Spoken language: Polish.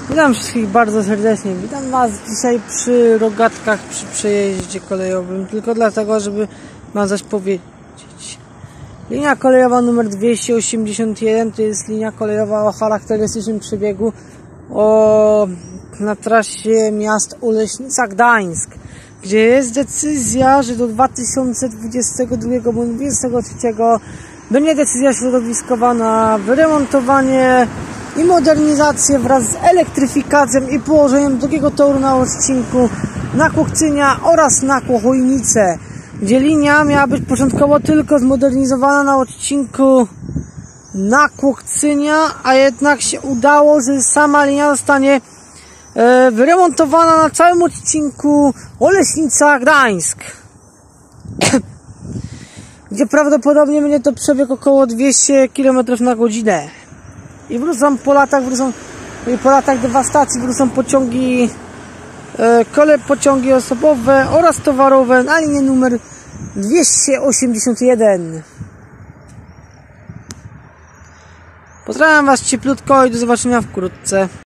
Witam wszystkich bardzo serdecznie. Witam Was dzisiaj przy Rogatkach, przy przejeździe kolejowym. Tylko dlatego, żeby Wam coś powiedzieć. Linia kolejowa numer 281 to jest linia kolejowa o charakterystycznym przebiegu na trasie miast Oleśnica-Gdańsk, gdzie jest decyzja, że do 2022 bądź 2023 będzie decyzja środowiskowa na wyremontowanie i modernizację wraz z elektryfikacją i położeniem drugiego toru na odcinku Nakłok-Cynia oraz Nakło-Chojnice, gdzie linia miała być początkowo tylko zmodernizowana na odcinku Nakłok-Cynia, a jednak się udało, że sama linia zostanie wyremontowana na całym odcinku Oleśnica-Gdańsk, gdzie prawdopodobnie będzie to przebieg około 200 km na godzinę. I wrócą po latach dewastacji wrócą pociągi, pociągi osobowe oraz towarowe na linię numer 281. Pozdrawiam Was cieplutko i do zobaczenia wkrótce.